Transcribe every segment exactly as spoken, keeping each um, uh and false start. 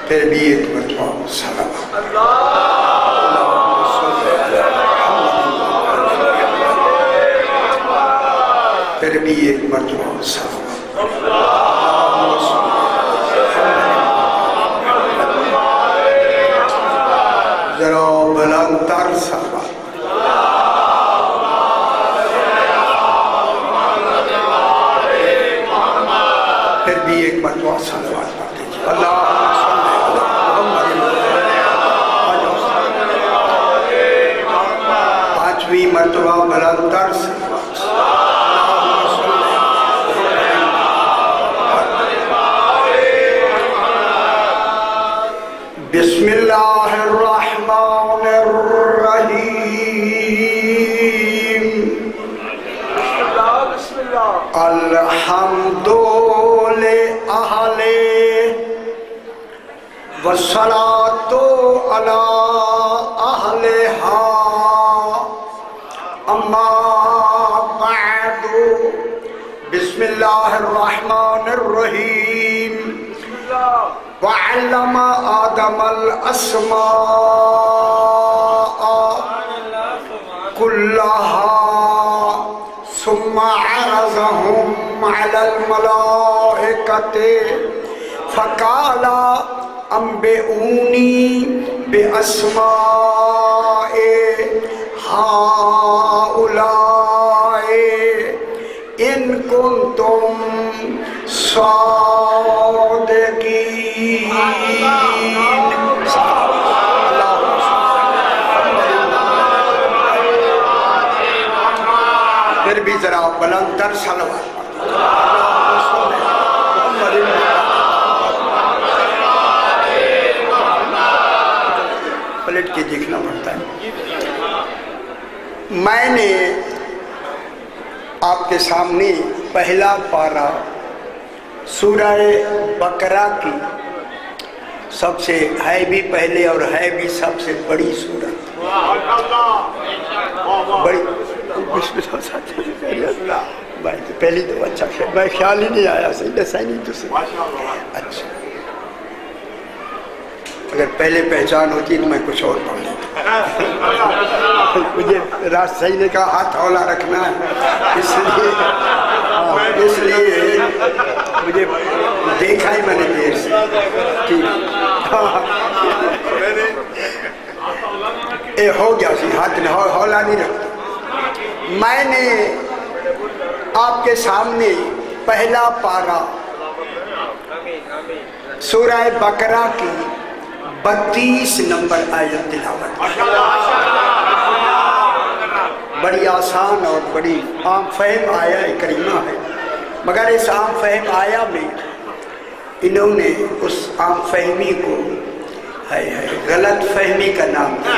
پھر بھی ایک مرتبہ صلوات پھر بھی ایک مرتبہ صلوات ذرا بلند تر صلوات پھر بھی ایک مرتبہ صلوات پڑھ دیجیے اللہم صلی علی محمد پانچویں مرتبہ بلند تر صلوات بسم اللہ الرحمن الرحیم الحمد لأہل والصلاة علی اہلہا اما بعد بسم اللہ الرحمن الرحیم وعلم آدم الاسماء كلها ثم عرضهم على الملائكة فقال انبئوني بأسماء هؤلاء إن كنتم صادقين پھر بھی ذرا بلند تر صلوات پلٹ کے دیکھنا پڑتا ہے. میں نے آپ کے سامنے پہلا پارہ سورہ بقرہ کی سب سے ہے بھی پہلے اور ہے بھی سب سے بڑی سورت بڑی پہلی تو اچھا میں خیال ہی نہیں آیا صحیح نہیں تو اچھا اگر پہلے پہچان ہوتی تو میں کچھ اور پڑھ لیتا مجھے راست صحیح نے کہا ہاتھ اولا رکھنا ہے اس لیے اس لیے مجھے دیکھا ہی میں نے دیر سے ٹھیک اے ہو گیا سی ہاتھ نے ہولا نہیں رکھتا. میں نے آپ کے سامنے پہلا پارہ سورہ بقرہ کی بتیس نمبر آیت تلاوت بڑی آسان اور بڑی عام فہم آیا کریمہ ہے مگر اس عام فہم آیا میں انہوں نے اس عام فہمی کو ہے ہے غلط فہمی کا نام دیا.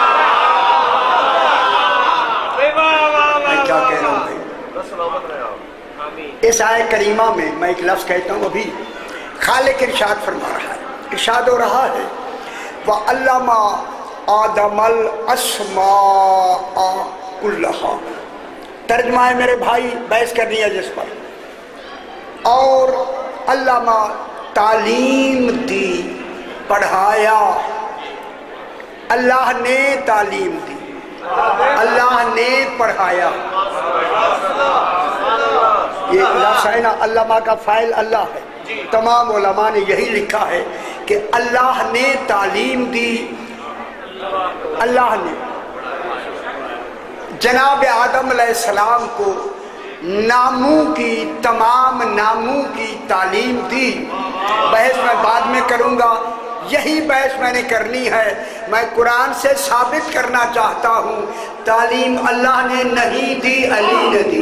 میں کیا کہہ رہا ہوں بھائی اس آیت کریمہ میں میں ایک لفظ کہتا ہوں ابھی خالق ارشاد فرما رہا ہے ارشاد ہو رہا ہے وَعَلَّمَ آدَمَ الْأَسْمَاءَ كُلَّهَا. ترجمہ ہے میرے بھائی بحث کرنی ہے جس پر. اور علامہ تعلیم دی پڑھایا اللہ نے تعلیم دی اللہ نے پڑھایا. یہ لفظ ہے نا علامہ کا فاعل اللہ ہے. تمام علماء نے یہی لکھا ہے کہ اللہ نے تعلیم دی. اللہ نے جناب آدم علیہ السلام کو ناموں کی تمام ناموں کی تعلیم دی. بحث میں بعد میں کروں گا یہی بحث میں نے کرنی ہے. میں قرآن سے ثابت کرنا چاہتا ہوں تعلیم اللہ نے نہیں دی علی نے دی.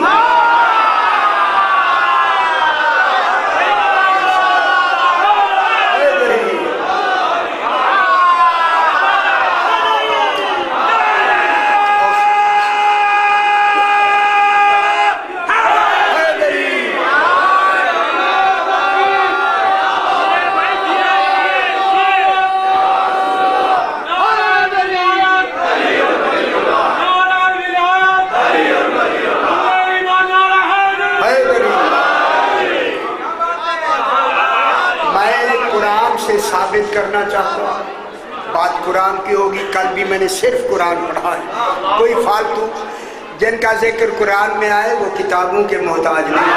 साबित करना चाहता हूँ, बात कुरान की होगी। कल भी मैंने सिर्फ कुरान पढ़ा है, कोई फालतू जिनका जिक्र कुरान में आए वो किताबों के मोहताज नहीं,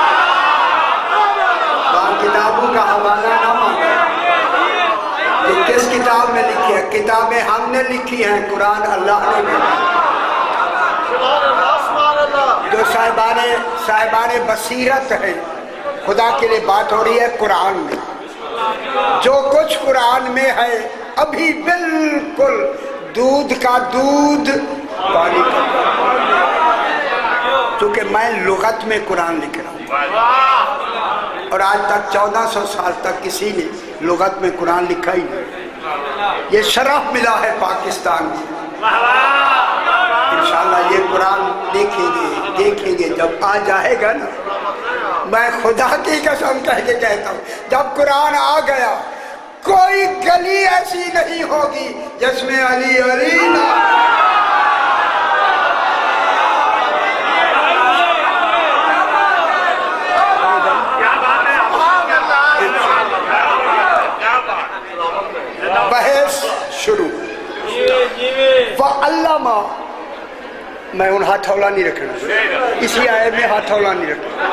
वहाँ किताबों का हवाला ना मांगे कि किस किताब में लिखी है। किताबें हमने लिखी हैं, कुरान अल्लाह ने लिखी। जो साहिबाने साहिबाने बसीरत है, खुदा के लिए बात हो रही है कुरान में। जो कुछ कुरान में है अभी बिल्कुल दूध का दूध पानी का, क्योंकि मैं लुगत में कुरान लिख रहा हूँ और आज तक चौदह सौ साल तक किसी ने लुगत में कुरान लिखा ही नहीं। ये शरफ मिला है पाकिस्तान को। इंशाल्लाह ये कुरान देखेंगे देखेंगे जब आ जाएगा ना। मैं खुदा की कसम कह के कहता हूँ, जब कुरान आ गया कोई गली ऐसी नहीं होगी जिसमें अली अली ना। बहस शुरू। वह अल्लामा, मैं उन हाथौला नहीं रखना, इसी आयत में हाथौला नहीं रखना।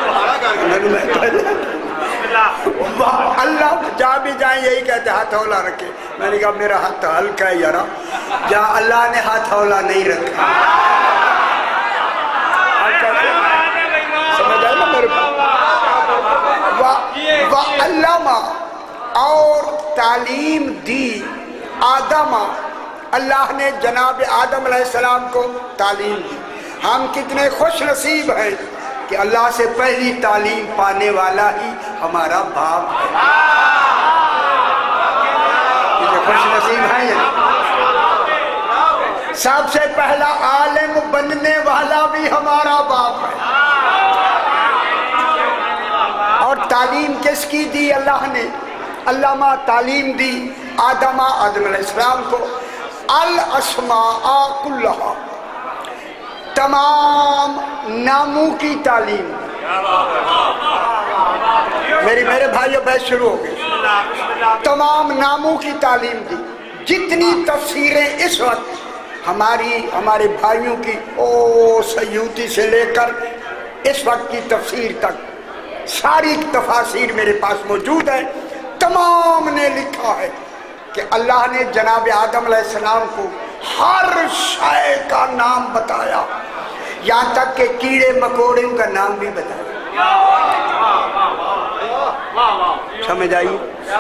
अल्लाह जहाँ भी जाए यही कहते हथौला रखे। मैंने कहा मेरा हाथ हल्का है यारा, जहाँ अल्लाह ने हथौला नहीं रखा। समझ आया ना मेरे को। वह अल्लामा, और तालीम दी आदमा, अल्लाह ने जनाब आदम अलैहिस्सलाम को तालीम दी। हम कितने खुश नसीब हैं कि अल्लाह से पहली तालीम पाने वाला ही हमारा बाप है। कितने खुश नसीब हैं ये। सबसे पहला आलिम बनने वाला भी हमारा बाप है। और तालीम किसकी दी अल्लाह ने? अल्लामा तालीम दी आदमा आदम अलैहिस्सलाम को अल अस्माअ कुल्लहा, तमाम नामों की तालीम। मेरी मेरे भाइयों बहस शुरू हो गई। तमाम नामों की तालीम दी। जितनी तफसीरें इस वक्त हमारी हमारे भाइयों की ओ सयूती से लेकर इस वक्त की तफसीर तक सारी तफासीर मेरे पास मौजूद है। तमाम ने लिखा है कि अल्लाह ने जनाब आदम अलैहिस्सलाम को हर शय का नाम बताया, यहाँ तक के कीड़े मकोड़े का नाम भी बताया। समझ आई?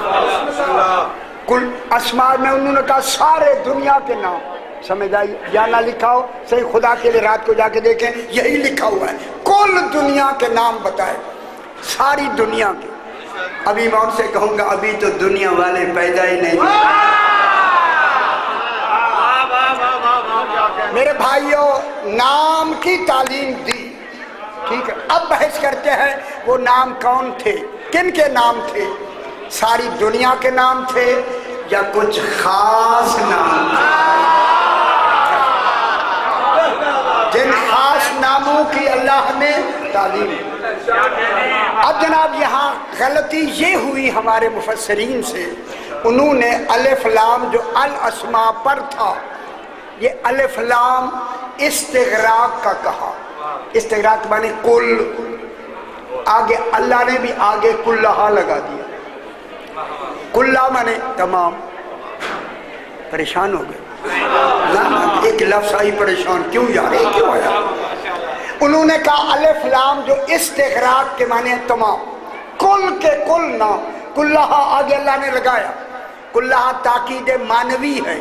कुल अस्मा में उन्होंने कहा सारे दुनिया के नाम। समझ आई? या ना लिखा हो सही, खुदा के लिए रात को जाके देखें, यही लिखा हुआ है। कुल दुनिया के नाम बताए, सारी दुनिया के। अभी मैं उनसे कहूंगा अभी तो दुनिया वाले पैदा ही नहीं। मेरे भाइयों, नाम की तालीम दी, ठीक है। अब बहस करते हैं वो नाम कौन थे, किन के नाम थे? सारी दुनिया के नाम थे या कुछ खास नाम थे? जिन खास नामों की अल्लाह ने तालीम। अब जनाब यहाँ गलती ये हुई हमारे मुफस्सरीन से, उन्होंने अलिफ लाम जो अल अस्मा पर था, ये अलिफ लाम इस्तिगराक का कहा। इस्तिगराक माने कुल, आगे अल्लाह ने भी आगे कुल्लहा लगा दिया। कुल्ला माने तमाम। परेशान हो गए ना, एक लफ्ज़ आई परेशान, क्यों यार ये क्यों आया? उन्होंने कहा अलिफ लाम जो इस्तिगराक के माने तमाम, कुल के कुल नाम। कुल्लहा आगे अल्लाह ने लगाया। कुल्लहा ताकीद मानवी है।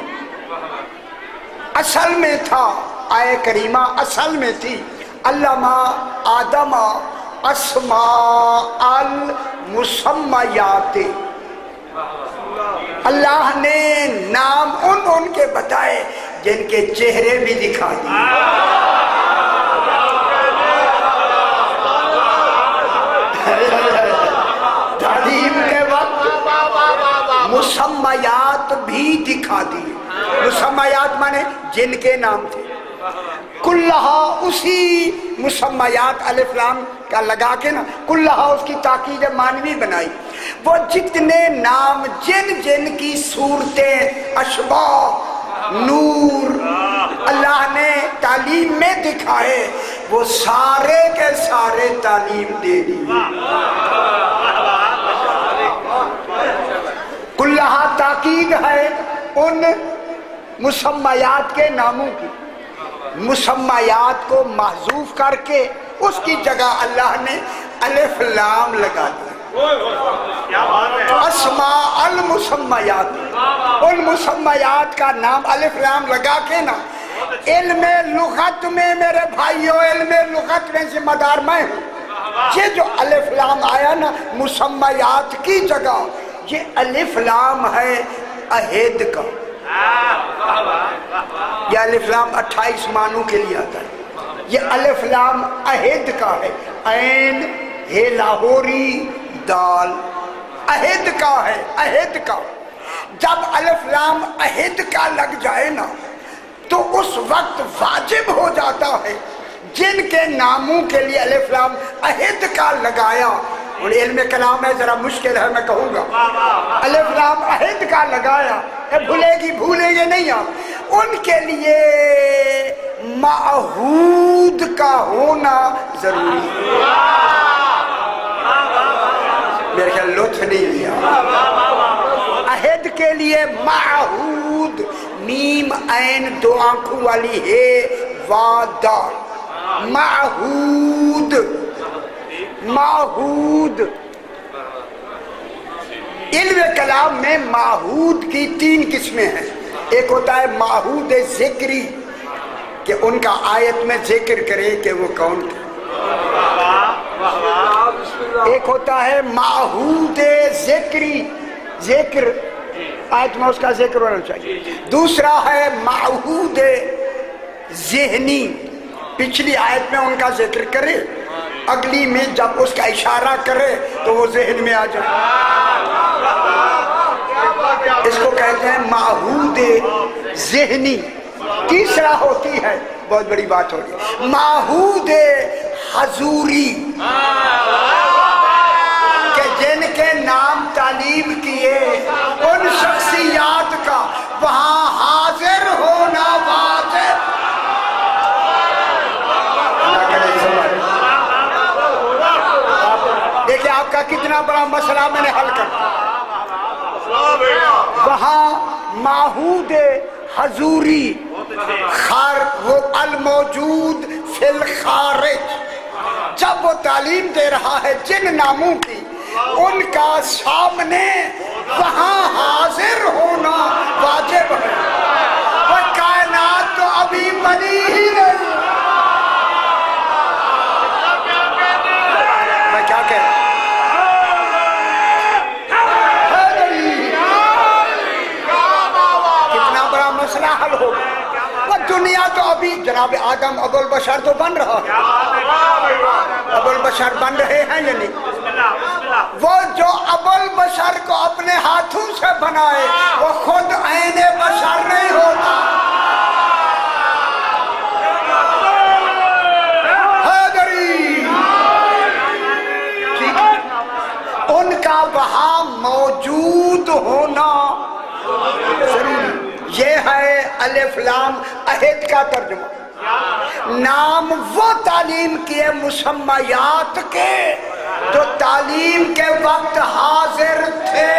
असल में था आए करीमा, असल में थी अल्लामा आदमा अस्मा अल मुसम्मयाते। अल्लाह ने नाम उन उनके बताए जिनके चेहरे भी दिखा दिए। तालीम के वक्त मुसम्मयात भी दिखा दिए। मुसम्मयात माने जिनके नाम थे। कुल्लहा उसी मुसम्मयात अलिफ लाम کا لگا کے نا کلہا اس کی تاکید معنوی بنائی. وہ جتنے نام جن جن کی صورتیں اشباہ نور اللہ نے تعلیم میں دکھائے وہ سارے کے سارے تعلیم دے دی. کلہا تاکید ہے ان مسمیات کے ناموں کی. مسمیات کو محذوف کر کے اس کی جگہ اللہ نے الف لام لگا دیا. اسماء المسمیات ان مسمیات کا نام الف لام لگا کے نا علم لغت میں میرے بھائیوں علم لغت میں ذمہ دار میں ہوں. یہ جو الف لام آیا نا مسمیات کی جگہ یہ الف لام ہے عہد کا. یہ الف لام اٹھائیس معنوں کے لیے آتا ہے. یہ الف لام عہد کا ہے. عین ہے لاہوری دال عہد کا ہے. عہد کا جب الف لام عہد کا لگ جائے نا تو اس وقت واجب ہو جاتا ہے جن کے ناموں کے لیے الف لام عہد کا لگایا. اور علم کلام ہے ذرا مشکل ہے میں کہوں گا. الف لام عہد کا لگایا بھولے گی بھولیں گے نہیں آپ. ان کے لیے معہود کا ہونا ضروری ہے. میرے خیال لطف نہیں لیا. عہد کے لیے معہود میم عین دو آنکھوں والی ہے وعدہ. معہود معہود علم کلام میں معہود کی تین قسمیں ہیں. ایک ہوتا ہے معہود ذکری کہ ان کا آیت میں ذکر کرے کہ وہ کون تھے. ایک ہوتا ہے معہود ذکری ذکر آیت میں اس کا ذکر ہونا چاہیے. دوسرا ہے معہود ذہنی پچھلی آیت میں ان کا ذکر کرے اگلی میں جب اس کا اشارہ کرے تو وہ ذہن میں آ جائے. اس کو کہتے ہیں معہود ذہنی. تیسرا ہوتی ہے بہت بڑی بات ہوگی معہود حضوری کہ جن کے نام تعلیم کیے ان شخصیات کا وہاں حاضر ہونا واجب. دیکھیں آپ کا کتنا بڑا مسئلہ میں نے حل کر. وہاں معہود حضوری خار وہ الموجود فی الخارج جب وہ تعلیم دے رہا ہے جن ناموں کی ان کا سامنے وہاں حاضر ہونا واجب ہے. وہ کائنات تو ابھی بنی ہی نہیں. میں کیا کہہ رہا کتنا بڑا مسئلہ حل ہوگا. وہ دنیا تو ابھی جناب آدم ابو البشر تو بن رہا ہے. ابو البشر بن رہے ہیں یا نہیں. وہ جو ابو البشر کو اپنے ہاتھوں سے بنائے وہ خود عین بشر نہیں ہوتا. ان کا وہاں موجود ہونا ضروری. یہ ہے الف لام عہد کا ترجمہ. نام وہ تعلیم کیے مسمیات کے جو تعلیم کے وقت حاضر تھے.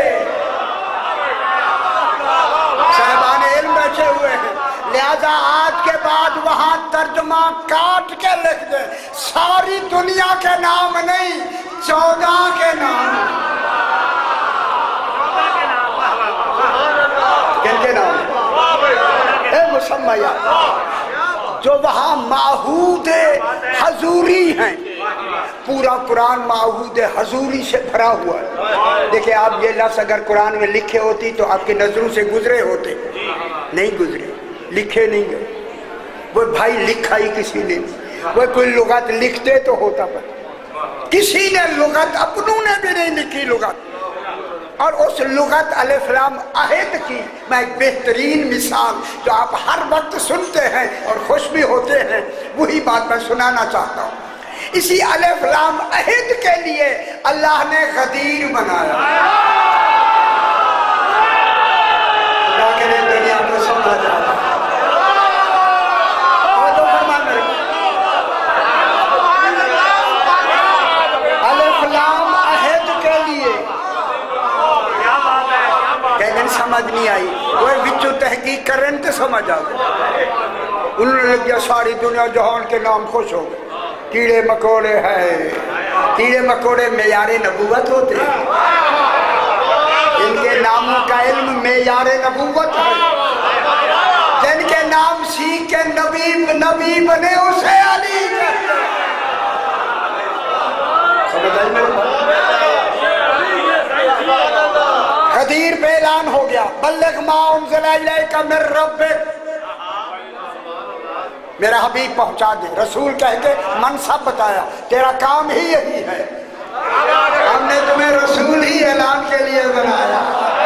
صاحبان علم بیٹھے ہوئے ہیں لہذا آج کے بعد وہاں ترجمہ کاٹ کے لکھ دے ساری دنیا کے نام نہیں چودہ کے نام. کن کے نام اے مسمیات جو وہاں معہود حضوری ہیں. پورا قرآن معہود حضوری سے بھرا ہوا ہے. دیکھیں آپ یہ لفظ اگر قرآن میں لکھے ہوتی تو آپ کی نظروں سے گزرے ہوتے. نہیں گزرے لکھے نہیں گئے. وہ بھائی لکھا ہی کسی نے. وہ کوئی لغت لکھتے تو ہوتا پر کسی نے لغت اپنوں نے بھی نہیں لکھی لغت. اور اس لغت الف لام عہد کی میں ایک بہترین مثال جو آپ ہر وقت سنتے ہیں اور خوش بھی ہوتے ہیں وہی بات میں سنانا چاہتا ہوں. اسی الف لام عہد کے لیے اللہ نے غدیر بنایا. اللہ کے لیے دنیا کو سمجھا جاتا ہے. اور تو فرمان میرے الف لام عہد کے لیے کہنے سمجھ نہیں آئی. وہ بچوں تحقیق کر رہے ہیں تو سمجھ آ گئے. انہوں نے لگ گیا ساری دنیا جہان کے نام خوش ہو گئے. کیڑے مکوڑے ہیں. کیڑے مکوڑے معیار نبوت ہوتے ہیں. ان کے ناموں کا علم معیار نبوت ہے. جن کے نام سیکھ کے نبی نبی بنے اسے علی کہتے ہیں. سمجھ آئی میرے بات؟ غدیر پہ اعلان ہو گیا بلغ ما انزل الیک من ربک. میرا حبیب پہنچا دے. رسول کہہ کے منصب بتایا تیرا کام ہی یہی ہے. ہم نے تمہیں رسول ہی اعلان کے لیے بنایا.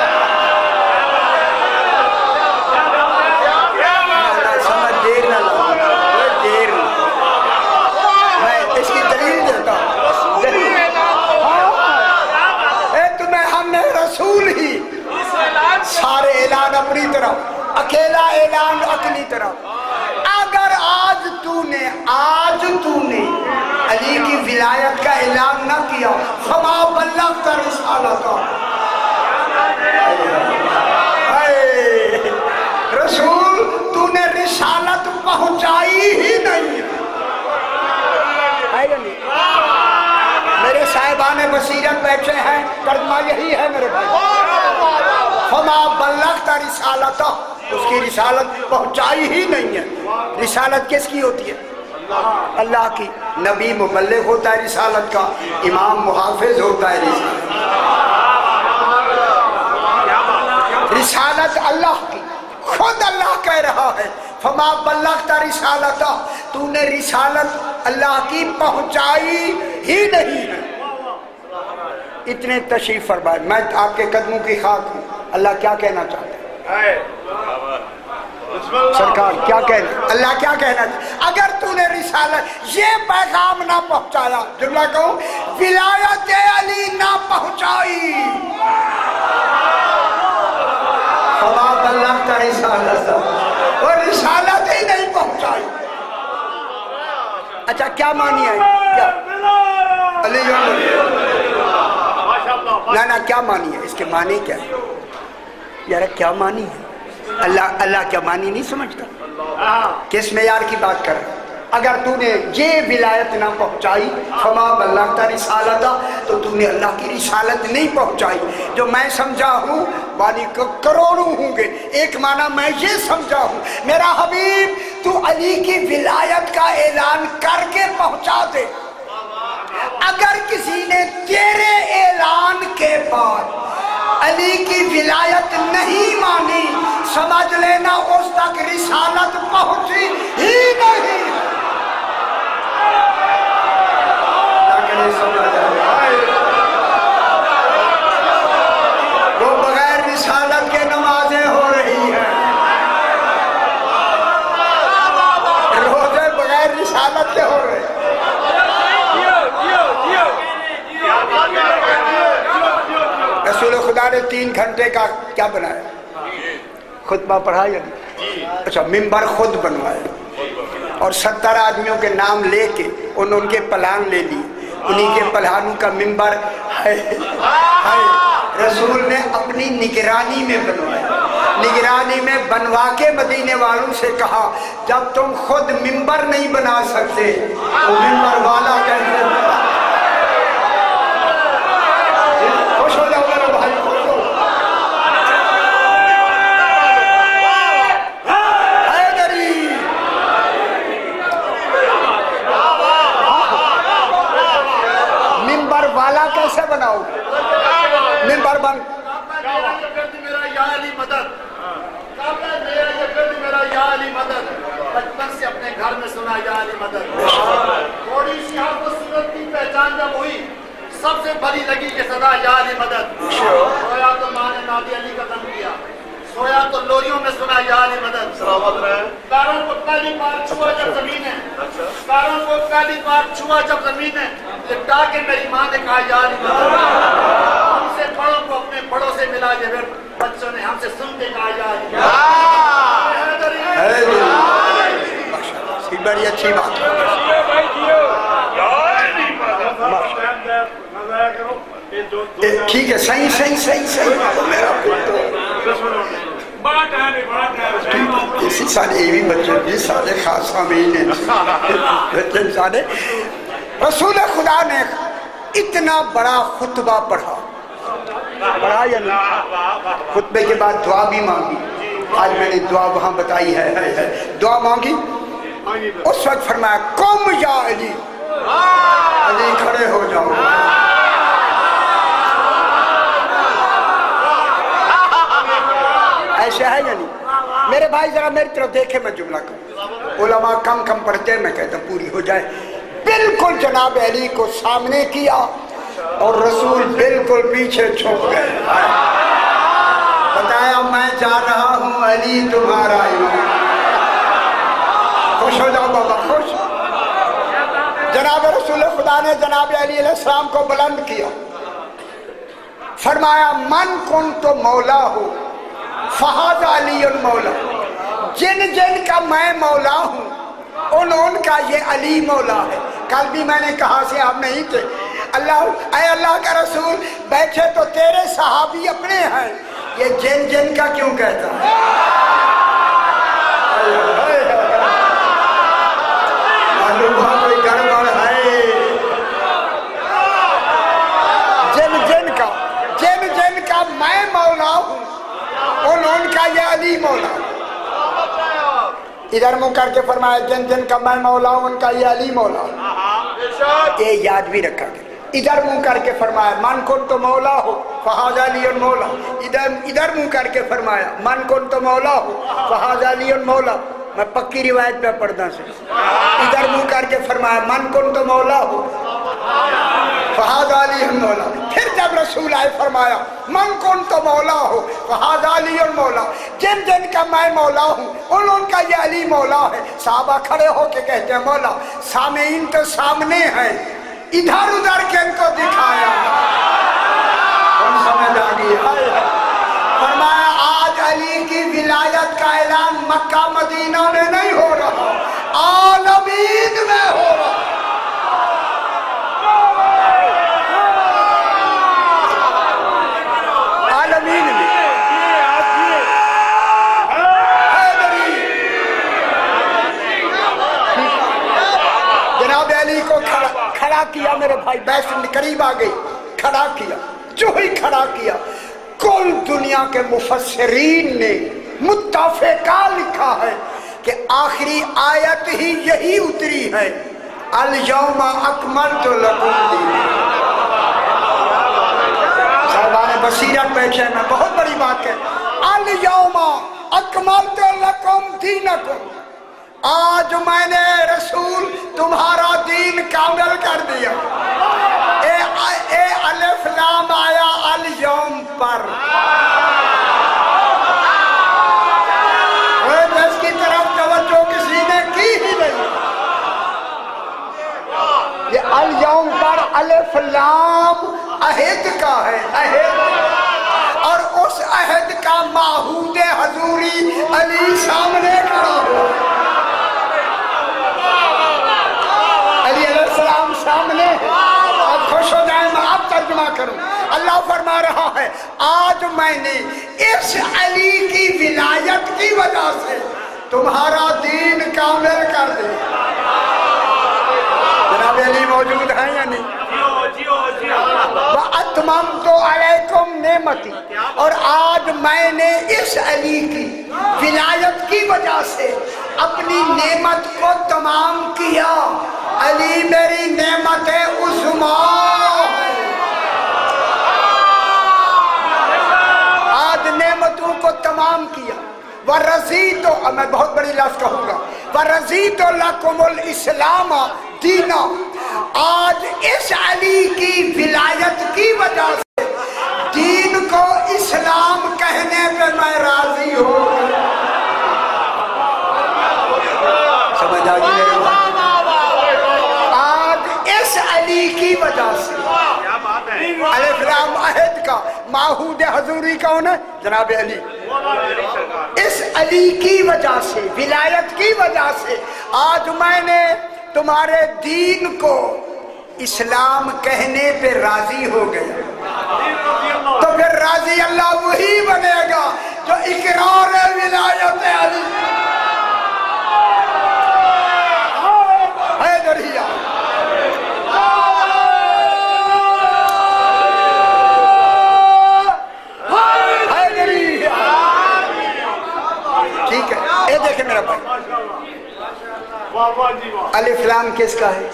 سمجھ دیر نہ لگا. دیر میں اس کی دلیل دیتا ہوں. اے تمہیں ہم نے رسول ہی. سارے اعلان اپنی طرف اکیلا اعلان اپنی طرف. اگر آج تو نے آج تو نے علی کی ولایت کا اعلان نہ کیا فما بلغت رسالت. رسول تو نے رسالت پہنچائی ہی نہیں. میرے صاحبان بصیرت بیٹھے ہیں ترجمہ یہی ہے میرے بھائی. فما بلغت رسالت. اس کی رسالت پہنچائی ہی نہیں ہے. رسالت کس کی ہوتی ہے؟ اللہ کی. نبی مبلغ ہوتا ہے رسالت کا. امام محافظ ہوتا ہے رسالت. رسالت اللہ کی. خود اللہ کہہ رہا ہے فما بلغت رسالت. تو نے رسالت اللہ کی پہنچائی ہی نہیں ہے. اتنے تشریف فرمائے. میں آپ کے قدموں کی خاک ہوں. اللہ کیا کہنا چاہتا ہے؟ سرکار کیا کہنا اللہ کیا کہنا چاہتا؟ اگر تو نے رسالت یہ پیغام نہ پہنچایا جملہ کہوں ولایت علی نہ پہنچائی فما بلغت رسالت. وہ رسالت ہی نہیں پہنچائی. اچھا کیا معنی ہے؟ کیا علی نہ نہ کیا معنی ہے؟ اس کے معنی کیا ہے یار؟ کیا معنی ہے؟ اللہ اللہ کیا معنی نہیں سمجھتا؟ کس معیار کی بات کر رہا؟ اگر تو نے یہ ولایت نہ پہنچائی فما بلغت رسالت تو تو نے اللہ کی رسالت نہیں پہنچائی. جو میں سمجھا ہوں معنی کروڑوں ہوں گے. ایک معنی میں یہ سمجھا ہوں میرا حبیب تو علی کی ولایت کا اعلان کر کے پہنچا دے. اگر کسی نے تیرے اعلان کے بعد علی کی ولایت نہیں مانی سمجھ لینا اس تک رسالت پہنچی ہی نہیں. وہ بغیر رسالت کے نمازیں ہو رہی ہیں. روزے بغیر رسالت کے ہو رہے ہیں. رسول خدا نے تین گھنٹے کا کیا بنایا؟ خطبہ پڑھا یا نہیں؟ اچھا ممبر خود بنوایا اور ستر آدمیوں کے نام لے کے انہوں کے پلان لے لی. انہی کے پلانوں کا ممبر ہے رسول نے اپنی نگرانی میں بنوایا. نگرانی میں بنوا کے مدینے والوں سے کہا جب تم خود ممبر نہیں بنا سکتے تو ممبر والا کیسے بنا؟ خوش ہو جاؤ میرے بھائی خوش ہو. حیدری ممبر والا کیسے بناؤ؟ ممبر بن بچپن سے اپنے گھر میں سنا یا علی مدد. تھوڑی سی آپ کو صورت کی پہچان جب ہوئی سب سے بڑی لگی کہ صدا یا علی مدد. رویا تو ماں نے نادی علی کا دم کیا. سویا تو لوریوں میں سنا یا علی مدد سلامت رہے کاروں کو پہلی بار چھوا جب زمین ہے کاروں کو پہلی بار چھوا جب زمین ہے لپٹا کے میری ماں نے کہا یا علی مدد ہم سے بڑوں کو اپنے بڑوں سے ملا کے پھر بچوں نے ہم سے سن کے کہا یا علی مدد بڑی اچھی بات ٹھیک ہے صحیح صحیح صحیح صحیح میرا اسی سارے ایوی بچے بھی سارے خاص آمین بچے سارے رسول خدا نے اتنا بڑا خطبہ پڑھا پڑھا یا نہیں خطبے کے بعد دعا بھی مانگی آج میں نے دعا وہاں بتائی ہے دعا مانگی اس وقت فرمایا قم یا علی علی کھڑے ہو جاؤ ایسے ہے یا نہیں میرے بھائی ذرا میری طرف دیکھے میں جملہ کروں علماء کم کم پڑھتے ہیں میں کہتا ہوں پوری ہو جائے بالکل جناب علی کو سامنے کیا اور رسول بالکل پیچھے چھپ گئے بتایا میں جا رہا ہوں علی تمہارا امام خوش ہو جاؤ بابا خوش جناب رسول خدا نے جناب علی علیہ السلام کو بلند کیا فرمایا من کن تو مولا ہو فہذا علی المولا جن جن کا میں مولا ہوں ان ان کا یہ علی مولا ہے کل بھی میں نے کہا سے آپ نہیں تھے اللہ اے اللہ کا رسول بیٹھے تو تیرے صحابی اپنے ہیں یہ جن جن کا کیوں کہتا ہے معلوم ہوا کوئی گڑبڑ ہے جن جن کا جن جن کا میں مولا ہوں ان ان کا یہ علی مولا ادھر منہ کر کے فرمایا جن جن کا میں مولا ہوں ان کا یہ علی مولا یہ یاد بھی رکھا گیا ادھر منہ کر کے فرمایا من کن تو مولا ہو فہذا علی مولا ادھر ادھر منہ کر کے فرمایا من کن تو مولا ہو فہذا علی مولا میں پکی روایت پہ پڑھنا سے ادھر منہ کر کے فرمایا من کن تو مولا ہو فہذا علی مولا پھر جب رسول آئے فرمایا من کن تو مولا ہو فہذا علی مولا جن جن کا میں مولا ہوں ان ان کا یہ علی مولا ہے صحابہ کھڑے ہو کے کہتے ہیں مولا سامعین تو سامنے ہیں ادھر ادھر کے ان کو دکھایا کون سمجھ آ گئی فرمایا آج علی کی ولایت کا اعلان مکہ مدینہ میں نہیں ہو رہا عالمین میں ہو رہا عالمین میں جناب علی کو کھڑا کھڑا کیا میرے بھائی بیس قریب آ گئی کھڑا کیا جو ہی کھڑا کیا کل دنیا کے مفسرین نے متفقہ لکھا ہے کہ آخری آیت ہی یہی اتری ہے الیوم اکملت لکم دینکم صاحبان بصیرت بیٹھے میں بہت بڑی بات ہے الیوم اکملت لکم دینکم آج میں نے رسول تمہارا دین کامل کر دیا اے اے الف لام آیا الیوم پر اس کی طرف توجہ کسی نے کی ہی نہیں یہ الیوم پر الف لام عہد کا ہے عہد اور اس عہد کا معہود حضوری علی سامنے کھڑا ہو علی علیہ السلام سامنے اب خوش ہو جائیں میں اب ترجمہ کروں اللہ فرما رہا ہے آج میں نے اس علی کی ولایت کی وجہ سے تمہارا دین کامل کر دیا جناب علی موجود ہیں یا نہیں وَأَتْمَمْتُ عَلَيْكُمْ نِعْمَتِي اور آج میں نے اس علی کی ولایت کی وجہ سے اپنی نعمت کو تمام کیا علی میری نعمت عظمیٰ آج نعمتوں کو تمام کیا وَرَزِيتُ میں بہت بڑی لفظ کہوں گا وَرَزِيتُ لَكُمُ الْإِسْلَامَ دِينًا آج اس علی کی ولایت کی وجہ سے دین کو اسلام کہنے پہ میں راضی आहुद हजूरी कौन है? जनाब अली। इस अली की वजह से, विलायत की वजह से आज मैंने तुम्हारे दीन को इस्लाम कहने पे राजी हो गया। तो फिर राजी अल्लाह वही बनेगा जो इकरार विलायत अली है दरिया। ठीक है, ये देखे मेरा भाई, अलिफ लाम किसका है?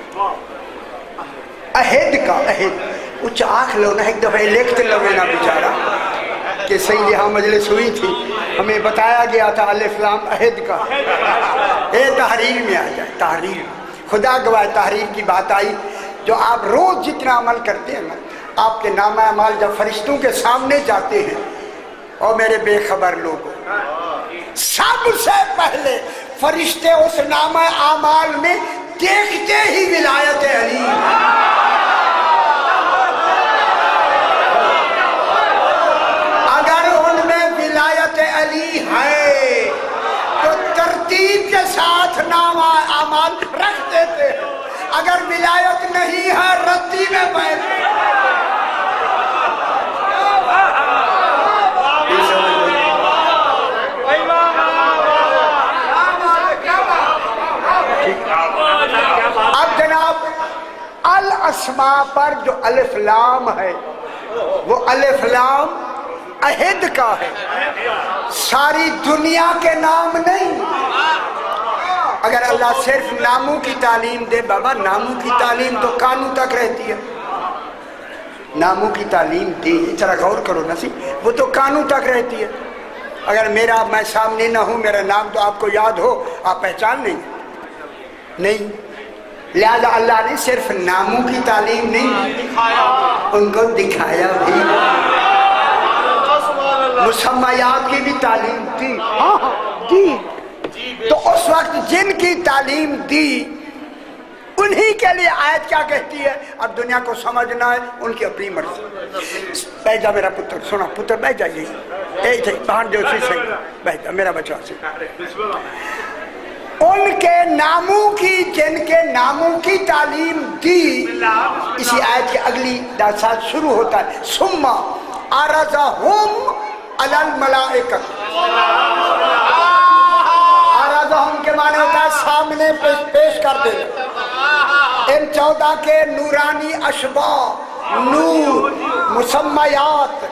अहद का। अहद उच्च आँख लो ना, एक दफा लिखते लो ना बेचारा कि सही यहाँ मजलिस हुई थी, हमें बताया गया था अलिफ लाम अहद का। ये तहरीर में आ जाए, तहरीर खुदा गवाह तहरीर की बात आई। जो आप रोज जितना अमल करते हैं ना, आपके नामा अमाल जब फरिश्तों के सामने जाते हैं, और मेरे बेखबर लोगों, सबसे पहले फरिश्ते उस नामा अमाल में देखते ही विलायत अली। अगर उनमें विलायत अली है तो तरतीब के साथ नामा अमाल रख देते हैं, अगर विलायत नहीं है रद्दी में बैठ। अब जनाब अल अस्मा पर जो अलिफ लाम है वो अलिफ लाम अहद का है, सारी दुनिया के नाम नहीं। अगर अल्लाह सिर्फ नामों की तालीम दे, बाबा नामों की तालीम तो कानून तक रहती है, नामों की तालीम दी, जरा गौर करो ना सी, वो तो कानून तक रहती है। अगर मेरा मैं सामने ना हूं, मेरा नाम तो आपको याद हो, आप पहचान नहीं नहीं लिहाजा अल्लाह ने सिर्फ नामों की तालीम नहीं, उनको दिखाया भी, मुसम्मयात की भी तालीम दी। हाँ दी। तो उस वक्त जिनकी तालीम दी उन्हीं के लिए आयत क्या कहती है? अब दुनिया को समझना है उनकी अपनी मर्जी। बैठ जा मेरा पुत्र, सुना पुत्र बैठ जाइए, बाहर जो सही बैठ जा मेरा बच्चा से। उनके नामों की, जिनके नामों की तालीम दी, इसी आयत की अगली दासात शुरू होता है, सुम्मा आरज़हुम अलल मलाइकत। आरज़हुम के माने होता है सामने पेश, पेश कर दे। इन चौदह के नूरानी अशबा, नूर, मुसम्मयात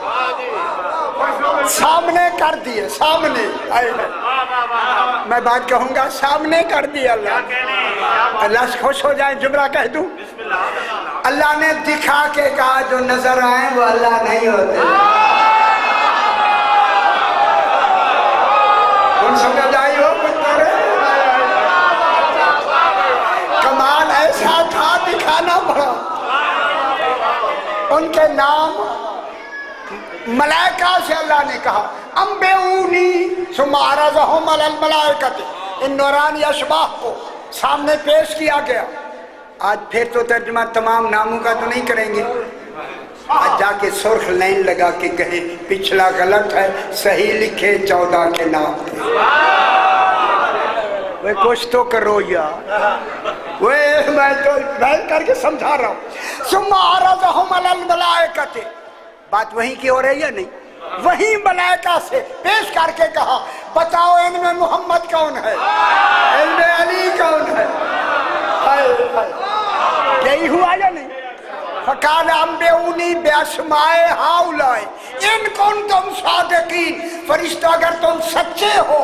सामने कर दिए, सामने। मैं बात कहूंगा, सामने कर दिया अल्लाह। अल्लाह से खुश हो जाए, जुमला कह दूं, अल्लाह ने दिखा के कहा जो नजर आए वो अल्लाह नहीं होते। कौन समझ आई हो? कमाल ऐसा था, दिखाना पड़ा। उनके नाम मलाइका से अल्लाह ने कहा अम्बेऊनी सुम्मा अरज़हुम अलल मलाइकत, इन नूरानी अशबाह को सामने पेश किया गया। आज फिर तो तर्जुमा तमाम नामों का तो नहीं करेंगे, आज जाके सुर्ख लाइन लगा के कहे पिछला गलत है, सही लिखे चौदह के नाम थे। वे कुछ तो करो यार, वे मैं तो मैं करके समझा रहा हूँ। सुम्मा अरज़हुम अलल मलाइकत, बात वहीं की हो रही है नहीं? वहीं मलाइका से पेश करके कहा बताओ इनमें मोहम्मद कौन है, इनमें अली कौन है? हाय हाय, यही हुआ या नहीं? फकाल अम्बेऊनी बेअस्माए हाउलाए इन कुंतुम सादिकीन, फरिश्ता अगर तुम सच्चे हो,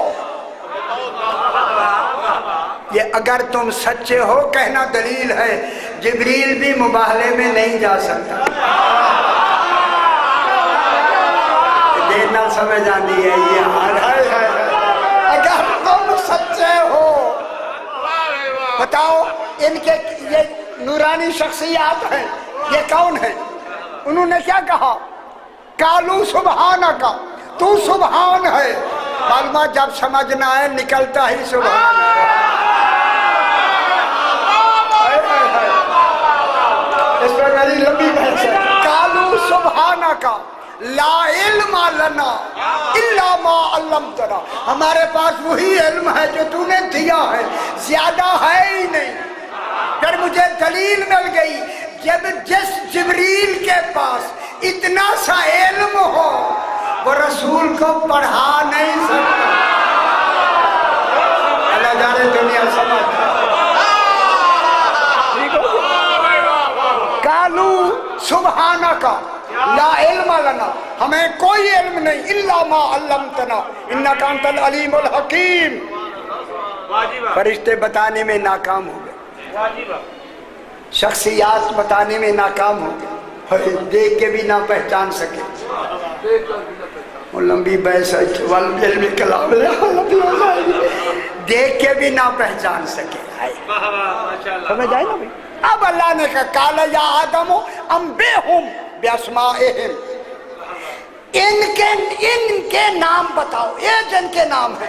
ये अगर तुम सच्चे हो कहना दलील है, जिब्रील भी मुबाहले में नहीं जा सकता। देना समझ आनी है ये हाल है। अगर तुम सच्चे हो बताओ इनके ये नूरानी शख्सियात हैं, ये कौन है? उन्होंने क्या कहा? कालू सुबहाना का, तू सुबहान है। मालूम जब समझना है निकलता ही सुबहान है। इस पर मेरी लंबी बहस है। कालू सुबहाना का, لا علم لنا الا ما علمتنا، ہمارے پاس وہی علم ہے جو تو نے دیا ہے، زیادہ ہے ہی نہیں۔ پھر مجھے دلیل مل گئی، جب جس جبریل کے پاس اتنا سا علم ہو وہ رسول کو پڑھا نہیں سکتا۔ اللہ جانے دنیا سمجھ قالو سبحانک لا علم لنا، ہمیں کوئی علم نہیں، الا ما علمتنا انک انت العلیم الحکیم۔ فرشتے بتانے میں ناکام ہو گئے، شخصیات بتانے میں ناکام ہو گئے، دیکھ کے بھی نہ پہچان سکے۔ وہ لمبی بحث والعلم کلام دیکھ کے بھی نہ پہچان سکے۔ سمجھ آئے نا بھائی؟ اب اللہ نے کہا قال یا آدم انبئہم باسمائہم، ان کے ان کے نام بتاؤ، یہ جن کے نام ہیں۔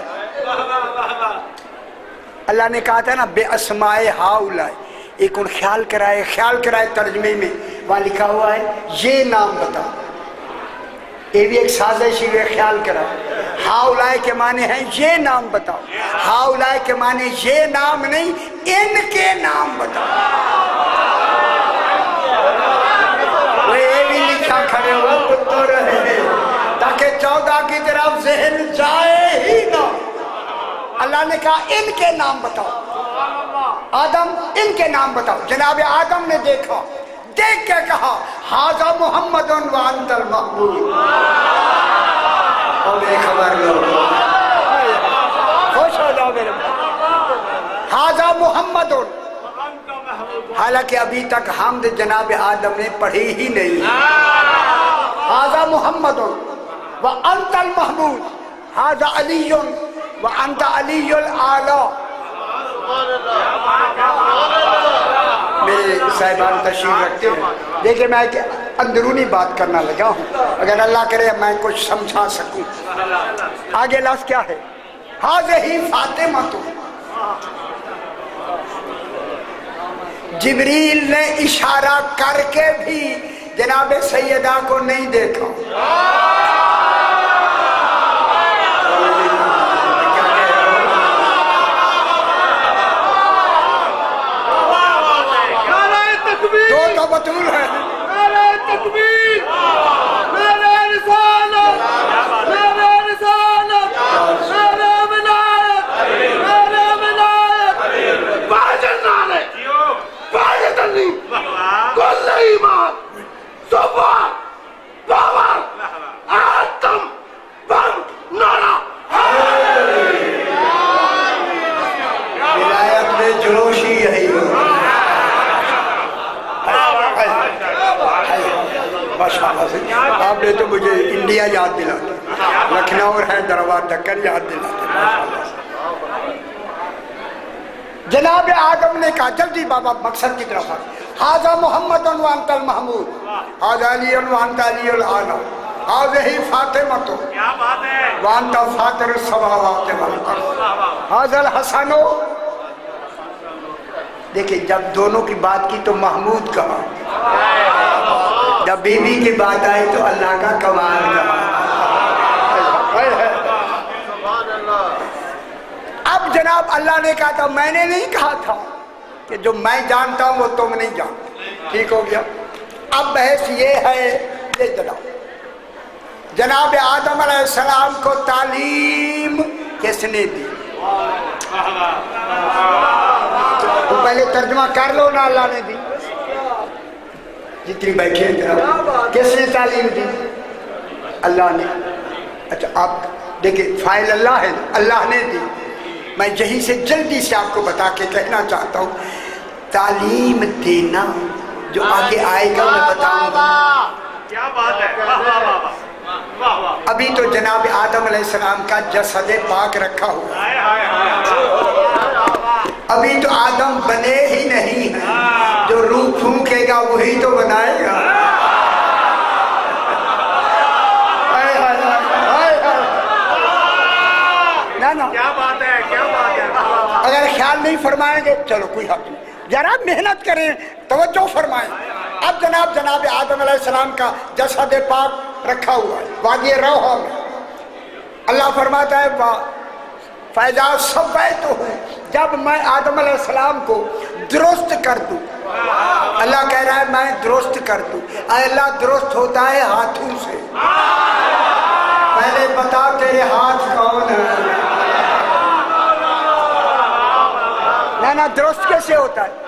اللہ نے کہا تھا نا بے اسماء ہاؤلاء، ایک ان خیال کرائے خیال کرائے ترجمے میں وہاں لکھا ہوا ہے یہ نام بتاؤ، یہ بھی ایک سازش ہے، خیال کرائے۔ ہاؤلاء کے معنی ہیں یہ نام بتاؤ، ہاؤلاء کے معنی یہ نام نہیں ان کے نام بتاؤ۔ وہ یہ بھی لکھا کھڑے ہو کتوں رہے تاکہ چودہ کی طرف ذہن جائے ہی نہ۔ اللہ نے کہا ان کے نام بتاؤ، آدم ان کے نام بتاؤ۔ جناب آدم نے دیکھا، دیکھ کے کہا ھذا محمد وانت المحمود۔ اور بے خبر لوگ خوش ہو جاؤ میرے ھذا محمد، حالانکہ ابھی تک حمد جناب آدم نے پڑھی ہی نہیں۔ ھذا محمد وانت المحمود، ھذا علی وانت علی الاعلی۔ میرے صاحبان تشریف رکھتے ہیں، دیکھیں میں ایک اندرونی بات کرنا لگا ہوں، اگر اللہ کرے میں کچھ سمجھا سکوں۔ آگے لفظ کیا ہے؟ ھذہ فاطمہ، تو جبریل نے اشارہ کر کے بھی جناب سیدہ کو نہیں دیکھا۔ دو تو بطول ہے، میرے تکبیر، میرے رسالت، میرے رسالت، میرے ولایت، میرے ولایت، باجر نالے، باجر تنی، کل ایمان، صفا، باور، آتم، بم، نارا۔ ولایت میں جلوش ہی یہی ہو۔ ماشاءاللہ سے آپ نے تو مجھے انڈیا یاد دلاتا، لکھنؤ اور حیدرآباد دکن یاد دلاتا۔ جناب آدم نے کہا جلدی بابا مقصد کی طرف آ، ھذا محمد وانت المحمود، ھذا علی وانت علی الاعلی، ھذہ فاطمہ وانت فاطر السماوات والارض، ھذا الحسن۔ دیکھیں جب دونوں کی بات کی تو محمود کہا، جب بی بی کی بات آئی تو اللہ کا کمال کہا۔ اب جناب اللہ نے کہا تھا میں نے نہیں کہا تھا کہ جو میں جانتا ہوں وہ تم نہیں جانتے، ٹھیک ہو گیا۔ اب بحث یہ ہے، یہ جناب جناب آدم علیہ السلام کو تعلیم کس نے دی؟ تو پہلے ترجمہ کر لو نا، اللہ نے دی جتنی بیٹھے ہیں، کس نے تعلیم دی؟ اللہ نے۔ اچھا آپ دیکھیں فائل اللہ ہے، اللہ نے دی۔ میں یہیں سے جلدی سے آپ کو بتا کے کہنا چاہتا ہوں، تعلیم دینا جو آگے آئے گا میں بتاؤں گا۔ کیا بات ہے، ابھی تو جناب آدم علیہ السلام کا جسد پاک رکھا ہوا، ابھی تو آدم بنے ہی نہیں ہیں، جو روح پھونکے گا وہی تو بنائے گا۔ کیا بات ہے، کیا بات ہے۔ اگر خیال نہیں فرمائیں گے چلو کوئی حق نہیں، ذرا محنت کریں، توجہ فرمائیں۔ اب جناب جناب آدم علیہ السلام کا جسد پاک رکھا ہوا ہے وادی روحا میں. اللہ فرماتا ہے فَإِذَا سَوَّيْتُهُ جب میں آدم علیہ السلام کو درست کر دوں. اللہ کہہ رہا ہے میں درست کر دوں. اے اللہ درست ہوتا ہے ہاتھوں سے. پہلے بتا تیرے ہاتھ کون ہے؟ نہ نہ درست کیسے ہوتا ہے؟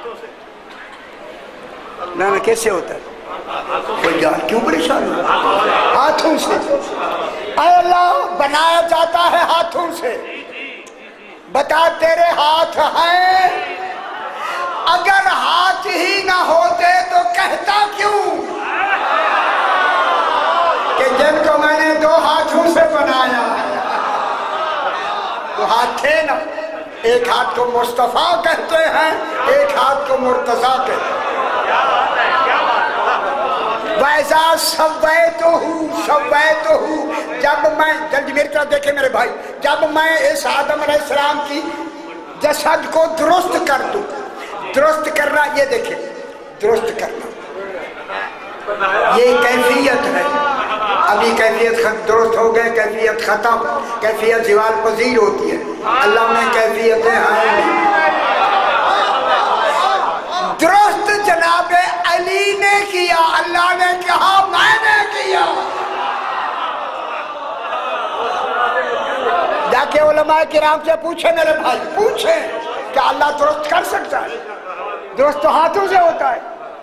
نہ نہ کیسے ہوتا ہے؟ کوئی یار کیوں پریشان ہو؟ ہاتھوں سے. اے اللہ بنایا جاتا ہے ہاتھوں سے. بتا تیرے ہاتھ ہیں. اگر ہاتھ ہی نہ ہوتے تو کہتا کیوں کہ جن کو میں نے دو ہاتھوں سے بنایا. تو ہاتھ تھے نا. ایک ہاتھ کو مصطفیٰ کہتے ہیں ایک ہاتھ کو مرتضیٰ کہتے ہیں. وَإِذَا سَوَّيْتُهُ سَوَّيْتُهُ جب میں جلدی میری طرف دیکھیں میرے بھائی جب میں اس آدم علیہ السلام کی جسد کو درست کر دوں. درست کرنا یہ دیکھیں درست کرنا یہ کیفیت ہے. ابھی کیفیت درست ہو گئے کیفیت ختم. کیفیت زوال پذیر ہوتی ہے. اللہ میں کیفیتیں ہیں. درست جناب علی نے کیا. اللہ نے کہا میں نے کیا. جا کے علماء کرام سے پوچھیں میرے بھائی پوچھیں کہ اللہ درست کر سکتا ہے؟ درست تو ہاتھوں سے ہوتا ہے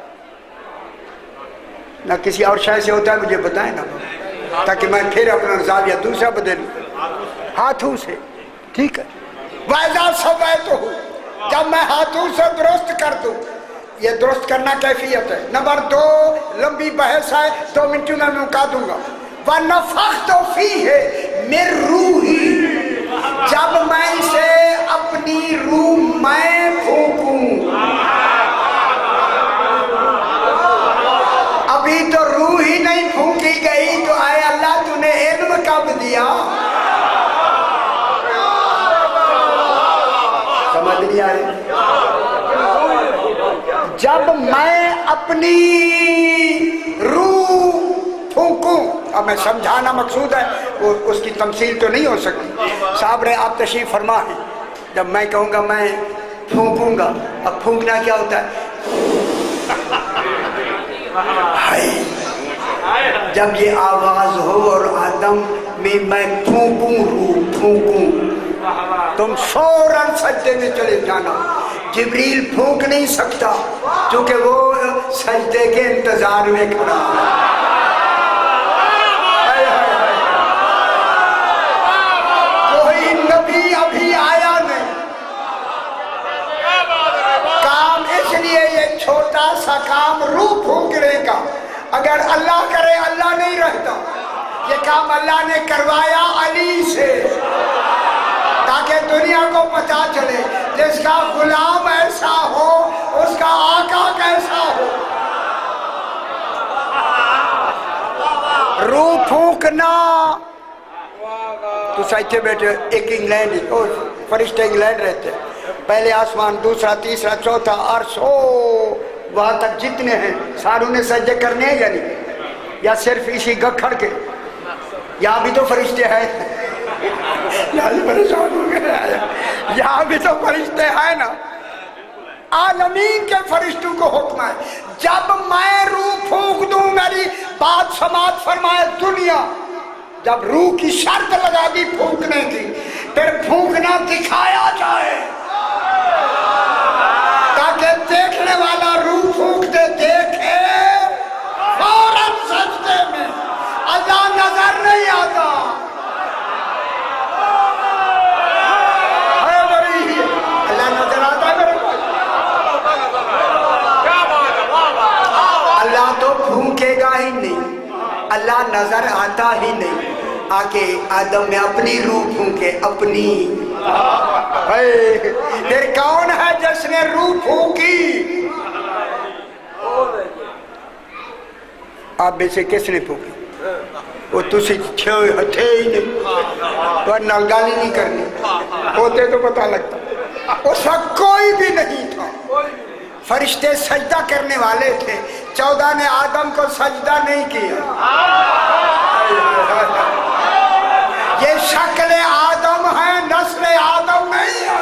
نہ کسی اور شے سے ہوتا ہے. مجھے بتائیں نا تاکہ میں پھر اپنا زاویہ دوسرا بدلوں. ہاتھوں سے ٹھیک ہے. وَإِذَا سَوَّيْتُهُ جب میں ہاتھوں سے درست کر دوں. یہ درست کرنا کیفیت ہے. نمبر دو لمبی بحث ہے دو منٹوں میں مکا دوں گا. وَنَفَخْتُ فِيهِ مِن رُوحِي جب میں اسے اپنی روح میں پھونکوں. ابھی تو روح ہی نہیں پھونکی گئی تو اے اللہ تو نے علم کب دیا؟ سمجھ نہیں آ رہی. جب میں اپنی روح پھونکوں. اب میں سمجھانا مقصود ہے وہ اس کی تمثیل تو نہیں ہو سکتی. صاحب رہے آپ تشریف فرما ہے. جب میں کہوں گا میں پھونکوں گا. اب پھونکنا کیا ہوتا ہے؟ جب یہ آواز ہو اور آدم میں میں پھونکوں روح پھونکوں تم فوراً سجدے میں چلے جانا. جبریل پھونک نہیں سکتا کیونکہ وہ سجدے کے انتظار میں کھڑا. کوئی نبی ابھی آیا نہیں. کام اس لیے یہ چھوٹا سا کام روح پھونکنے کا اگر اللہ کرے اللہ نہیں رہتا. یہ کام اللہ نے کروایا علی سے تاکہ دنیا کو پتا چلے جس کا غلام ایسا ہو اس کا آقا کیسا ہو. روح پھونکنا. تو سائتے بیٹھے ایک انگلینڈ فرشتے انگلینڈ رہتے پہلے آسمان دوسرا تیسرا چوتھا عرش ہو وہاں تک جتنے ہیں ساروں نے سجدے کرنے ہیں یا نہیں یا صرف اسی گکھڑ کے. یہاں بھی تو فرشتے ہیں. یہاں بھی پریشان ہو گئے. یہاں بھی تو فرشتے ہیں نا. عالمین کے فرشتوں کو حکم ہے جب میں روح پھونک دوں میری بات سماعت فرمائے دنیا. جب روح کی شرط لگا دی پھونکنے کی پھر پھونکنا دکھایا جائے تاکہ دیکھنے والا روح پھونکتے دیکھے فوراً سجدے میں. اللہ نظر نہیں آتا. اللہ نظر آتا ہے میرے پاس. اللہ تو پھونکے گا ہی نہیں. اللہ نظر آتا ہی نہیں. آکے آدم میں اپنی روح پھونکے اپنی. پھر کون ہے جس نے روح پھونکی؟ آپ میں سے کس نے پھونکی؟ وہ تسی تھے ہی نہیں ورنہ گالی نہیں کرنی ہوتے تو پتہ لگتا. اس وقت کوئی بھی نہیں تھا. فرشتے سجدہ کرنے والے تھے، چودہ نے آدم کو سجدہ نہیں کیا۔ یہ شکل آدم ہے، نسل آدم نہیں ہے۔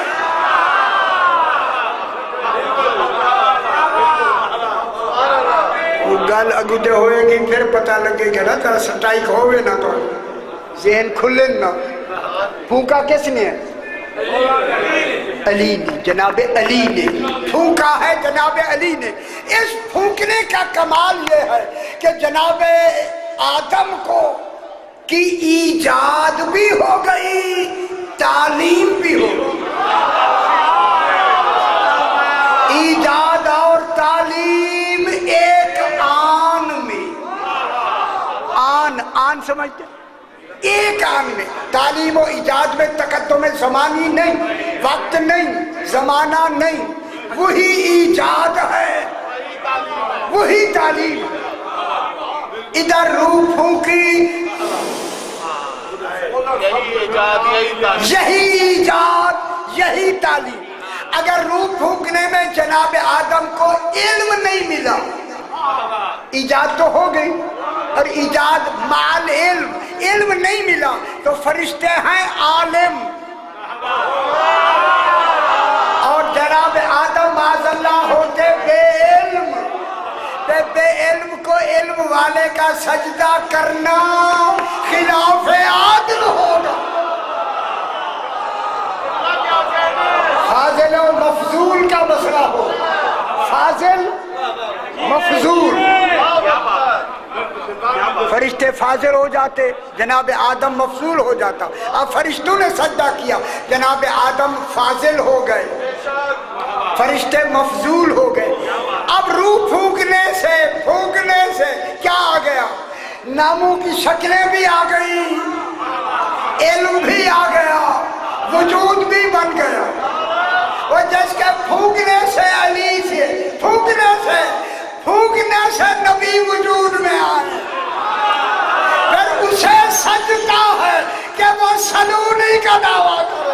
وہ گل اگودے ہوئے گی پھر پتہ لگے گا نا، ترہ سٹائک ہوئے نا تو ذہن کھلے نا۔ پھونکا کس نے ہے؟ علی نے، جناب علی نے پھونکا ہے، جناب علی نے۔ اس پھونکنے کا کمال یہ ہے کہ جناب آدم کو کی ایجاد بھی ہو گئی، تعلیم بھی ہو گئی۔ ایجاد اور تعلیم ایک آن میں، آن آن سمجھتے ایک آن میں، تعلیم و ایجاد میں تقدم زمانی نہیں، وقت نہیں، زمانہ نہیں، وہی ایجاد ہے، وہی تعلیم۔ ادھر روح پھونکی، یہی ایجاد، یہی تعلیم۔ اگر روح پھونکنے میں جناب آدم کو علم نہیں ملا، ایجاد تو ہو گئی، اور ایجاد مال علم، علم نہیں ملا تو فرشتے ہیں عالم، اور جناب آدم معاذ اللہ ہوتے بے علم۔ بے علم کو علم والے کا سجدہ کرنا خلاف عادل ہوگا۔ فاضل و مفضول کا مسئلہ ہو، فاضل مفضول، فرشتے فاضل ہو جاتے، جناب آدم مفضول ہو جاتا۔ اب فرشتوں نے سجدہ کیا، جناب آدم فاضل ہو گئے، فرشتے مفضول ہو گئے۔ اب روح پھونکنے سے پھونکنے سے کیا آ گیا؟ ناموں کی شکلیں بھی آ گئی، علم بھی آ گیا، وجود بھی بن گیا۔ وہ جس کے پھونکنے سے علی سے، پھونکنے سے پھونکنے سے نبی وجود میں آئے، پھر اسے سجدہ ہے کہ وہ سلونی کا دعویٰ کرے۔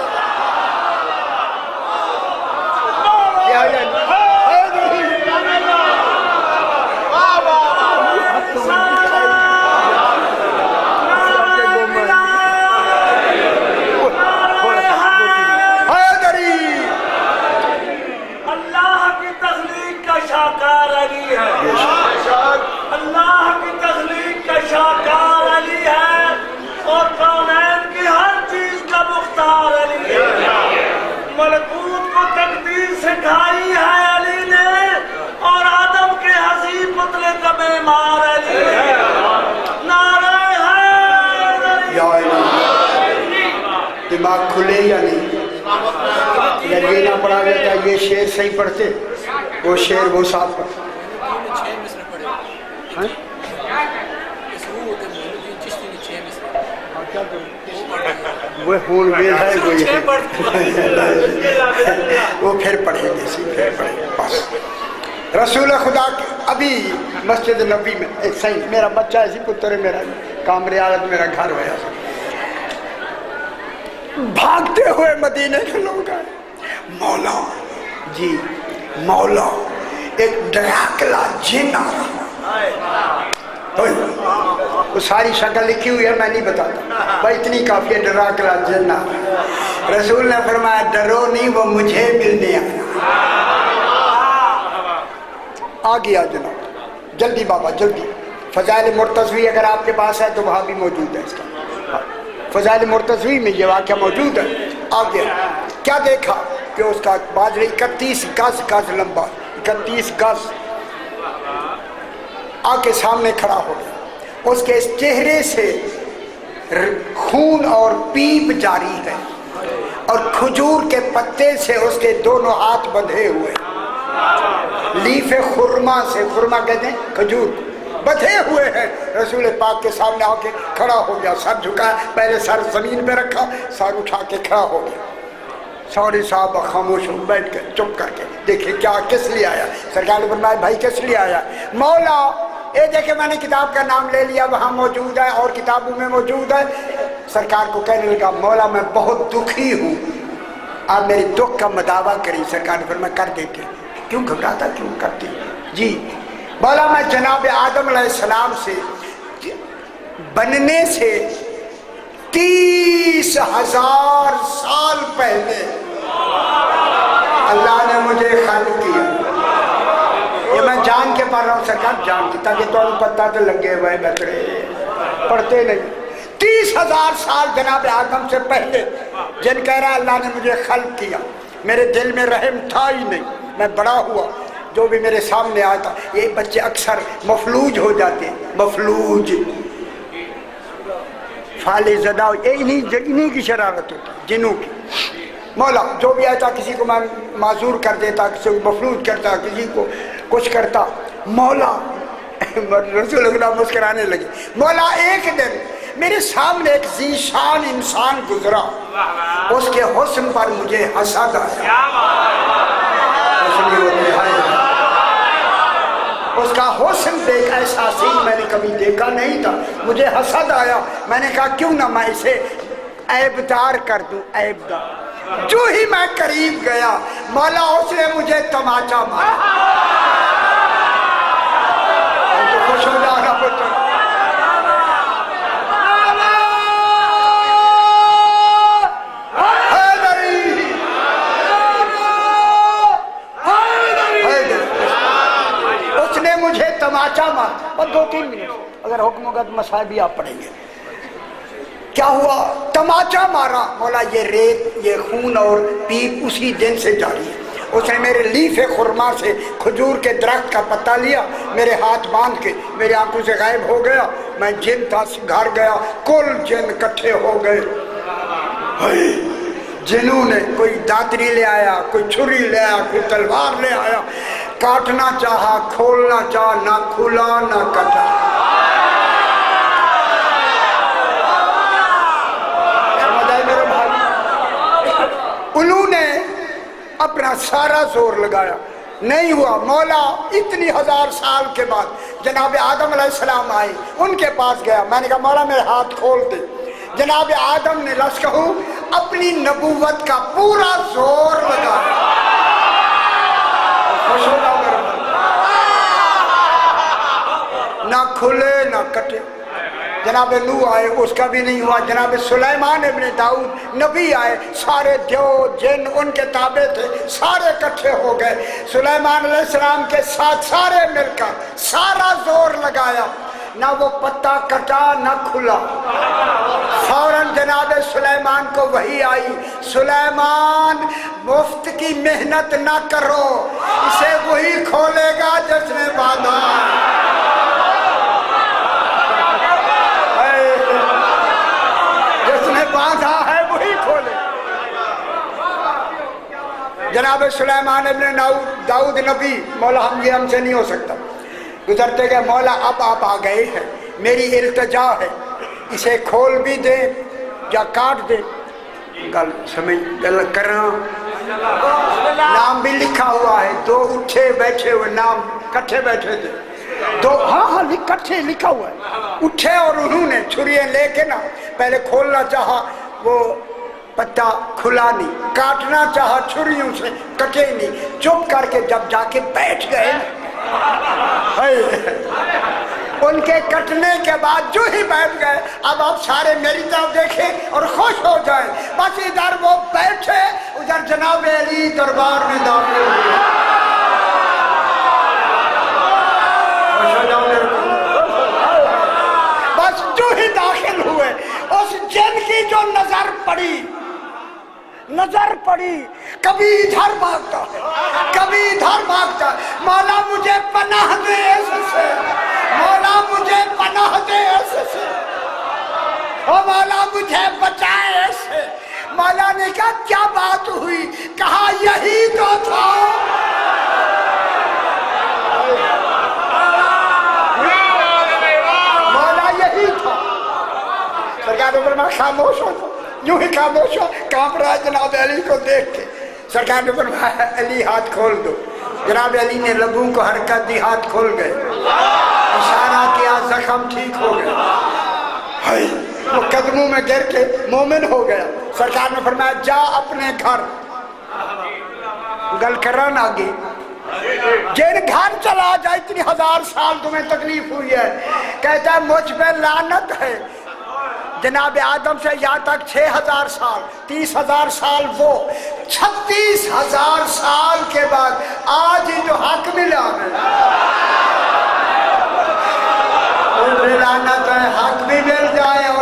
اللہ کی تخلیق کا شاہکار علی ہے، اور کونین کی ہر چیز کا مختار علی ہے۔ ملکوت کو تقدیر سکھائی ہے علی نے، اور آدم کے حسین پتلے کا معمار علی ہے۔ نعرہ حیدری، یا علی، دماغ کھلے یا نہیں؟ یا یہ نہ پڑھا گیا یہ شعر صحیح پڑھتے، وہ شعر وہ صاحب پڑھتے۔ وہ ہون ویل ہے، وہ یہ وہ پھر پڑھیں گے، سی پھر پڑھیں گے بس۔ رسول خدا ابھی مسجد نبی میں ایک صحیح میرا بچہ ایسی پتر ہے، میرا کامرے عالت میرا گھر ہوا، بھاگتے ہوئے مدینے کے لوگ آئے، مولا جی مولا ایک ڈراکلا جن آ رہا۔ وہ ساری شکل لکھی ہوئی ہے، میں نہیں بتاتا، بھائی اتنی کافی ہے، ڈراکلا جن آ رہا۔ رسول نے فرمایا ڈرو نہیں، وہ مجھے ملنے آیا۔ آ گیا جناب، جلدی بابا جلدی۔ فضائل مرتضوی اگر آپ کے پاس ہے تو وہاں بھی موجود ہے، اس کا فضائل مرتضوی میں یہ واقعہ موجود ہے۔ آ گیا، کیا دیکھا کہ اس کا باجرہ اکتیس گز گز لمبا، اکتیس گز، آ کے سامنے کھڑا ہو گیا۔ اس کے اس چہرے سے خون اور پیپ جاری ہے، اور کھجور کے پتے سے اس کے دونوں ہاتھ بندھے ہوئے، لیف خرما سے، خرما کہتے ہیں کھجور، بدھے ہوئے ہیں۔ رسول پاک کے سامنے آ کے کھڑا ہو گیا، سر جھکایا، پہلے سر زمین پہ رکھا، سر اٹھا کے کھڑا ہو گیا۔ سوری صاحب خاموش ہو بیٹھ کے چپ کر کے دیکھیں کیا کس لیے آیا۔ سرکار نے فرمایا بھائی کس لیے آیا؟ مولا اے دیکھیں میں نے کتاب کا نام لے لیا، وہاں موجود ہے اور کتابوں میں موجود ہے۔ سرکار کو کہنے لگا مولا میں بہت دکھی ہوں، آپ میری دکھ کا مداوع کری۔ سرکار نے فرمایا کر دیتے، کیوں گھبراتا کیوں کرتی جی؟ بولا میں جناب آدم علیہ السلام سے بننے سے تیس ہزار سال پہلے اللہ نے مجھے خلق کیا. یہ میں جان کے پڑھ رہا ہوں سرکار، جان کے، تاکہ تو پتہ تو لگے ہوئے بہترے پڑھتے نہیں. تیس ہزار سال جناب آدم سے پہلے جن کہہ رہا اللہ نے مجھے خلق کیا. میرے دل میں رحم تھا ہی نہیں، میں بڑا ہوا، جو بھی میرے سامنے آیا تھا. یہ بچے اکثر مفلوج ہو جاتے ہیں، مفلوج فالِ زدہ، یہ انہی کی شرارت ہوتی ہے، جنوں کی. مولا جو بھی آتا کسی کو معذور کر دیتا، کسی کو مفلوج کرتا، کسی کو کچھ کرتا. مولا رسول اللہ مسکرانے لگے. مولا ایک دن میرے سامنے ایک ذیشان انسان گزرا، اس کے حسن پر مجھے حسد آیا. اس کا حسن دیکھ ایسا سین میں نے کبھی دیکھا نہیں تھا، مجھے حسد آیا. میں نے کہا کیوں نہ میں اسے عیبدار کر دوں، عیبدار. جو ہی میں قریب گیا مولا اس نے مجھے تماچا مارا. تو خوش ہو جانا پتہ مجھے تماچا مار. اور دو تین منٹ اگر حکم ہوگا تو مسائل بھی آپ پڑھیں گے. کیا ہوا؟ تماچا مارا. مولا یہ ریت، یہ خون اور پیپ اسی دن سے جاری ہے. اس نے میرے لیف خرما سے کھجور کے درخت کا پتہ لیا، میرے ہاتھ باندھ کے میری آنکھوں سے غائب ہو گیا. میں جن تھا گھر گیا، کل جن کٹھے ہو گئے. جنہوں نے کوئی داتری لے آیا، کوئی چھری لے آیا، کوئی تلوار لے آیا. کاٹنا چاہا، کھولنا چاہا، نہ کھلا نہ کٹا. میرے بھائی انہوں نے اپنا سارا زور لگایا، نہیں ہوا. مولا اتنی ہزار سال کے بعد جناب آدم علیہ السلام آئے، ان کے پاس گیا. میں نے کہا مولا میرے ہاتھ کھول دے. جناب آدم نے لفظ کہوں اپنی نبوت کا پورا زور لگایا. خوش ہو جاؤ میرے بھائی. نہ کھلے نہ کٹے. جناب نوح آئے، اس کا بھی نہیں ہوا. جناب سلیمان ابن داؤد نبی آئے، سارے دیو جن ان کے تابع تھے، سارے اکٹھے ہو گئے. سلیمان علیہ السلام کے ساتھ سارے مل کر سارا زور لگایا، نہ وہ پتا کٹا نہ کھلا. فوراً جناب سلیمان کو وحی آئی، سلیمان مفت کی محنت نہ کرو، اسے وہی کھولے گا جس نے باندھا. جس نے باندھا ہے وہی کھولے. جناب سلیمان ابن داؤد نبی، مولا ہم یہ ہم سے نہیں ہو سکتا. گزرتے گئے، مولا اب آپ آ گئے ہیں، میری التجا ہے، اسے کھول بھی دے یا کاٹ دے. گل سمجھ گل کرنا. نام بھی لکھا ہوا ہے، دو اٹھے بیٹھے ہوئے نام کٹھے بیٹھے تھے دو. ہاں ہاں کٹھے لکھا ہوا ہے. اٹھے اور انہوں نے چھریاں لے کے نا پہلے کھولنا چاہا، وہ پتا کھلا نہیں. کاٹنا چاہا، چھریوں سے کٹے نہیں. چپ کر کے جب جا کے بیٹھ گئے ان کے کٹنے کے بعد جو ہی بیٹھ گئے، اب آپ سارے میری طرف دیکھیں اور خوش ہو جائیں. بس ادھر وہ بیٹھے، ادھر جناب علی دربار میں داخل ہوئے. بس جو ہی داخل ہوئے، اس جن کی جو نظر پڑی نظر پڑی کبھی ادھر بھاگتا ہے کبھی ادھر بھاگتا ہے. مولا مجھے پناہ دے اس سے، مولا مجھے پناہ دے اس سے، او مولا مجھے بچائے اس سے. مولا نے کہا کیا بات ہوئی؟ کہا یہی تو تھا. مولا یہی تھا. سرکار اوپر میں خاموش ہو تھا، یوں ہی خاموش ہو، کانپ رہا جناب علی کو دیکھ کے. سرکار نے فرمایا علی ہاتھ کھول دو. جناب علی نے لبوں کو حرکت دی، ہاتھ کھول گئے، اشارہ کیا، زخم ٹھیک ہو گیا. وہ قدموں میں گر کے مومن ہو گیا. سرکار نے فرمایا جا اپنے گھر. گل کرن آگے جن گھر چلا جائے اتنی ہزار سال تمہیں تکلیف ہوئی ہے، کہتا ہے مجھ پہ لعنت ہے۔ جناب آدم سے یہاں تک چھ ہزار سال، تیس ہزار سال وہ، چھتیس ہزار سال کے بعد آج ہی جو حق ملا ہے لعنت ہے، حق بھی مل جائے اور